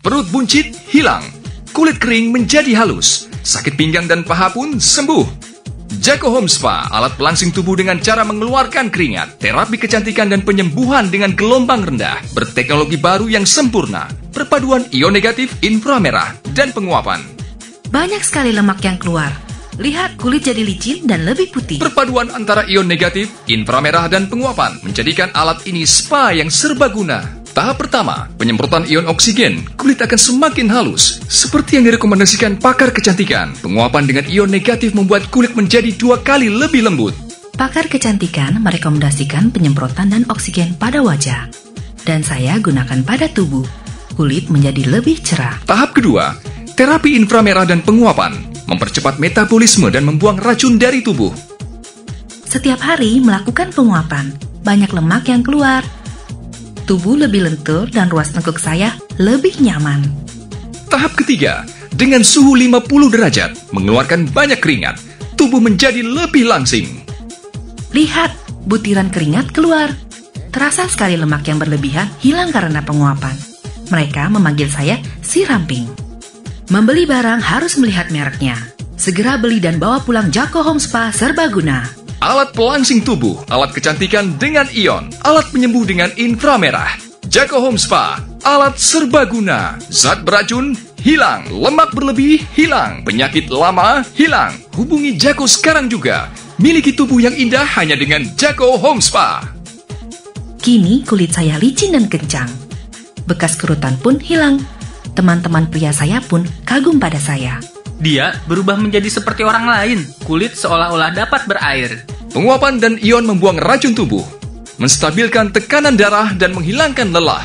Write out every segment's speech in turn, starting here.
Perut buncit hilang, kulit kering menjadi halus, sakit pinggang dan paha pun sembuh. Jako Home Spa, alat pelangsing tubuh dengan cara mengeluarkan keringat, terapi kecantikan dan penyembuhan dengan gelombang rendah, berteknologi baru yang sempurna, perpaduan ion negatif, inframerah, dan penguapan. Banyak sekali lemak yang keluar. Lihat, kulit jadi licin dan lebih putih. Perpaduan antara ion negatif, inframerah, dan penguapan menjadikan alat ini spa yang serbaguna. Tahap pertama, penyemprotan ion oksigen, kulit akan semakin halus, seperti yang direkomendasikan pakar kecantikan. Penguapan dengan ion negatif membuat kulit menjadi 2 kali lebih lembut. Pakar kecantikan merekomendasikan penyemprotan dan oksigen pada wajah. Dan saya gunakan pada tubuh. Kulit menjadi lebih cerah. Tahap kedua, terapi inframerah dan penguapan, mempercepat metabolisme dan membuang racun dari tubuh. Setiap hari melakukan penguapan, banyak lemak yang keluar. Tubuh lebih lentur dan ruas tengkuk saya lebih nyaman. Tahap ketiga, dengan suhu 50 derajat, mengeluarkan banyak keringat, tubuh menjadi lebih langsing. Lihat, butiran keringat keluar. Terasa sekali lemak yang berlebihan hilang karena penguapan. Mereka memanggil saya si ramping. Membeli barang harus melihat mereknya. Segera beli dan bawa pulang Jako Home Spa serbaguna. Alat pelangsing tubuh, alat kecantikan dengan ion, alat penyembuh dengan inframerah. Jako Home Spa, alat serbaguna. Zat beracun hilang, lemak berlebih hilang, penyakit lama hilang. Hubungi Jako sekarang juga. Miliki tubuh yang indah hanya dengan Jako Home Spa. Kini kulit saya licin dan kencang. Bekas kerutan pun hilang. Teman-teman pria saya pun kagum pada saya. Dia berubah menjadi seperti orang lain. Kulit seolah-olah dapat berair. Penguapan dan ion membuang racun tubuh, menstabilkan tekanan darah dan menghilangkan lelah.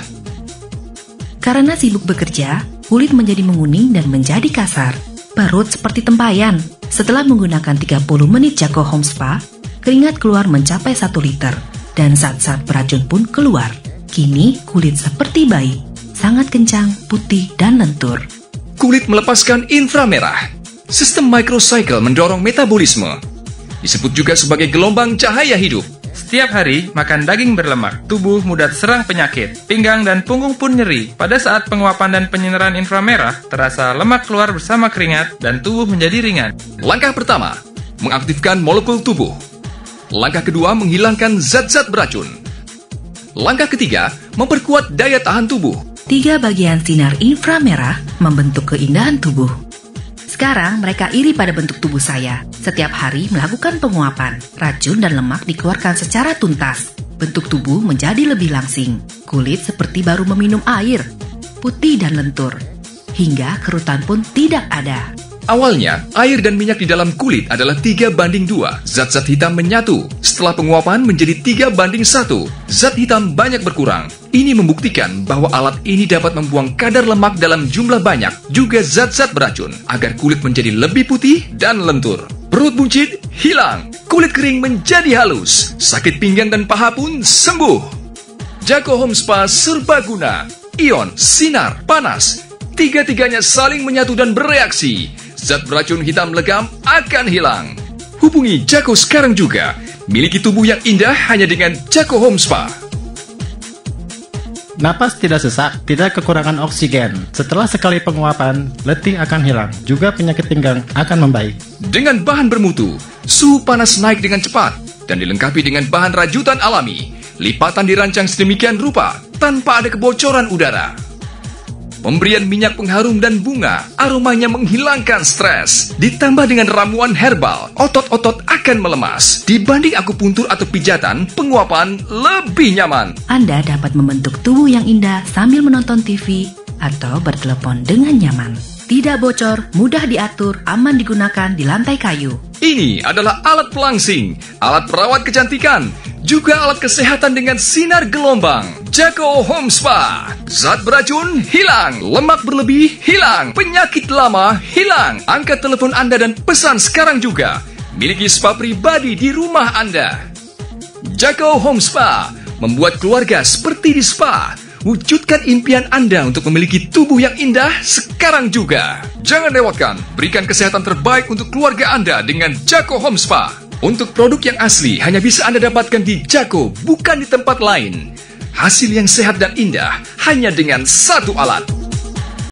Karena sibuk bekerja, kulit menjadi menguning dan menjadi kasar. Perut seperti tempayan. Setelah menggunakan 30 menit Jako Home Spa, keringat keluar mencapai 1 liter. Dan zat-zat beracun pun keluar. Kini kulit seperti bayi, sangat kencang, putih, dan lentur. Kulit melepaskan inframerah. Sistem microcycle mendorong metabolisme. Disebut juga sebagai gelombang cahaya hidup. Setiap hari makan daging berlemak, tubuh mudah terserang penyakit, pinggang dan punggung pun nyeri. Pada saat penguapan dan penyerahan inframerah, terasa lemak keluar bersama keringat dan tubuh menjadi ringan. Langkah pertama, mengaktifkan molekul tubuh. Langkah kedua, menghilangkan zat-zat beracun. Langkah ketiga, memperkuat daya tahan tubuh. 3 bagian sinar inframerah membentuk keindahan tubuh. Sekarang mereka iri pada bentuk tubuh saya. Setiap hari melakukan penguapan, racun dan lemak dikeluarkan secara tuntas. Bentuk tubuh menjadi lebih langsing. Kulit seperti baru meminum air, putih dan lentur. Hingga kerutan pun tidak ada. Awalnya, air dan minyak di dalam kulit adalah 3:2. Zat-zat hitam menyatu. Setelah penguapan menjadi 3:1. Zat hitam banyak berkurang. Ini membuktikan bahwa alat ini dapat membuang kadar lemak dalam jumlah banyak, juga zat-zat beracun, agar kulit menjadi lebih putih dan lentur. Perut buncit hilang, kulit kering menjadi halus, sakit pinggang dan paha pun sembuh. Jako Home Spa serbaguna, ion, sinar, panas, tiga-tiganya saling menyatu dan bereaksi. Zat beracun hitam legam akan hilang. Hubungi Jako sekarang juga. Miliki tubuh yang indah hanya dengan Jako Home Spa. Napas tidak sesak, tidak kekurangan oksigen. Setelah sekali penguapan, letih akan hilang. Juga penyakit pinggang akan membaik. Dengan bahan bermutu, suhu panas naik dengan cepat dan dilengkapi dengan bahan rajutan alami. Lipatan dirancang sedemikian rupa tanpa ada kebocoran udara. Pemberian minyak pengharum dan bunga, aromanya menghilangkan stres. Ditambah dengan ramuan herbal, otot-otot akan melemas. Dibanding akupuntur atau pijatan, penguapan lebih nyaman. Anda dapat membentuk tubuh yang indah sambil menonton TV atau bertelepon dengan nyaman. Tidak bocor, mudah diatur, aman digunakan di lantai kayu. Ini adalah alat pelangsing, alat perawat kecantikan, juga alat kesehatan dengan sinar gelombang. Jako Home Spa. Zat beracun hilang, lemak berlebih hilang, penyakit lama hilang. Angkat telepon Anda dan pesan sekarang juga. Miliki spa pribadi di rumah Anda. Jako Home Spa membuat keluarga seperti di spa. Wujudkan impian Anda untuk memiliki tubuh yang indah sekarang juga. Jangan lewatkan, berikan kesehatan terbaik untuk keluarga Anda dengan Jako Home Spa. Untuk produk yang asli hanya bisa Anda dapatkan di Jako, bukan di tempat lain. Hasil yang sehat dan indah hanya dengan satu alat.